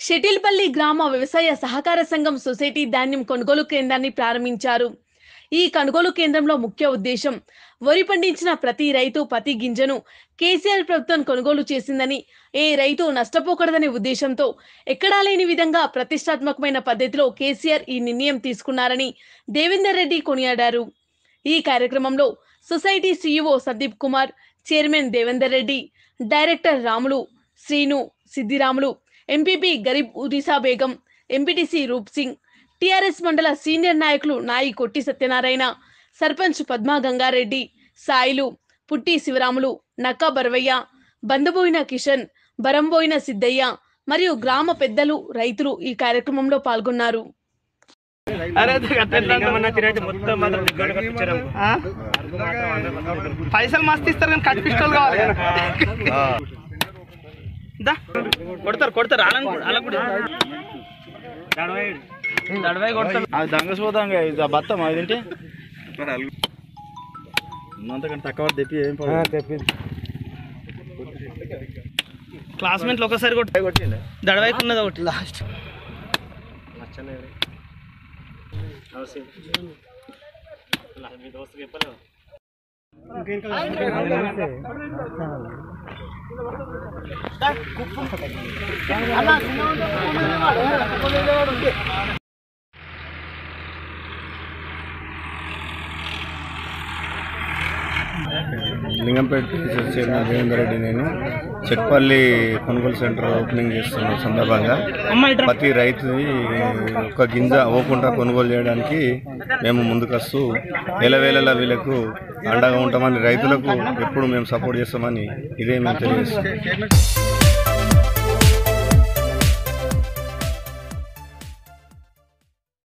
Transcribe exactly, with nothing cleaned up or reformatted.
షెటిల్పల్లి గ్రామ వ్యవసాయ సహకార సంఘం సొసైటీ ధాన్యం కొనుగోలు కేంద్రాన్ని ప్రారంభించారు. ఈ కొనుగోలు కేంద్రంలో ముఖ్య ఉద్దేశం వరి పండించిన ప్రతి రైతు ప్రతి గింజను కేసీఆర్ ప్రభుత్వం కొనుగోలు చేసిందని, ఏ రైతు నష్టపోకూడదనే ఉద్దేశంతో ఎక్కడా లేని విధంగా ప్రతిష్టాత్మకమైన పద్ధతిలో కేసీఆర్ ఈ నిర్ణయం తీసుకున్నారని దేవేందర్ రెడ్డి కొనియాడారు. ఈ కార్యక్రమంలో society CEO Sandeep Kumar, chairman Devender Reddy, director Ramulu, Srinu, Siddiramulu, MPP గరీబ్ ఉరిసా బేగం, ఎంపీటీసీ రూప్ సింగ్, టీఆర్ఎస్ మండల సీనియర్ నాయకులు నాయి కొట్టి సత్యనారాయణ, సర్పంచ్ పద్మా గంగారెడ్డి, సాయిలు, పుట్టి శివరాములు, నక్కా బర్వయ్య, బందబోయిన కిషన్, బరంబోయిన సిద్ధయ్య మరియు గ్రామ పెద్దలు, రైతులు ఈ కార్యక్రమంలో పాల్గొన్నారు. పైసలు మస్తు ఇస్తారు కానీ కట్ పిస్టల్ కావాలి. కొడతారు కొడతారు అలా కూడా దంగపోతాం బత్తం అదేంటి అంతకంటే తక్కువ తెప్పి ఏం తెప్పి క్లాస్మేట్లు ఒకసారి కొట్టి కొట్టింది దడవైపు ఉన్నది ఒకటి లాస్ట్ లింగంపేట చైర్మన్ దేవేందర్ రెడ్డి. నేను చెట్పల్లి కొనుగోలు సెంటర్ ఓపెనింగ్ చేస్తున్న సందర్భంగా ప్రతి రైతు ఒక గింజ అవ్వకుండా కొనుగోలు చేయడానికి మేము ముందుకొస్తూ వేలవేళలా వీళ్ళకు అండగా ఉంటామని, రైతులకు ఎప్పుడు మేము సపోర్ట్ చేస్తామని ఇదే మేము తెలియజేస్తాం.